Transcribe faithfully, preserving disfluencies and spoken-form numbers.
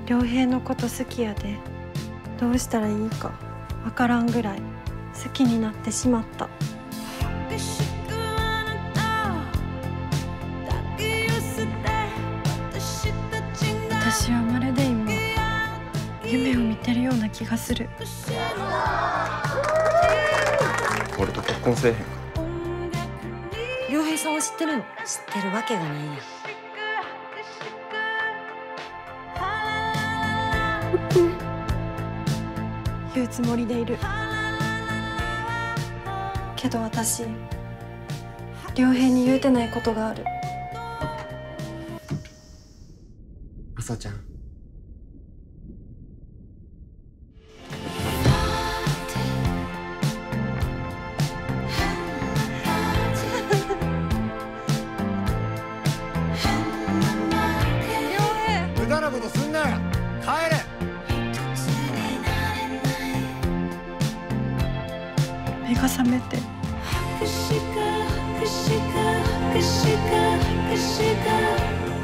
良平のこと好きやで、どうしたらいいかわからんぐらい好きになってしまった。私はまるで今夢を見てるような気がする。 俺と結婚せえへんか？ 良平さんを知ってるの？知ってるわけがないやん。 言うつもりでいるけど、私良平に言うてないことがある。 朝ちゃん、 無駄なことすんなよ。帰れ。 目が覚めてくしかくしかくしかくしか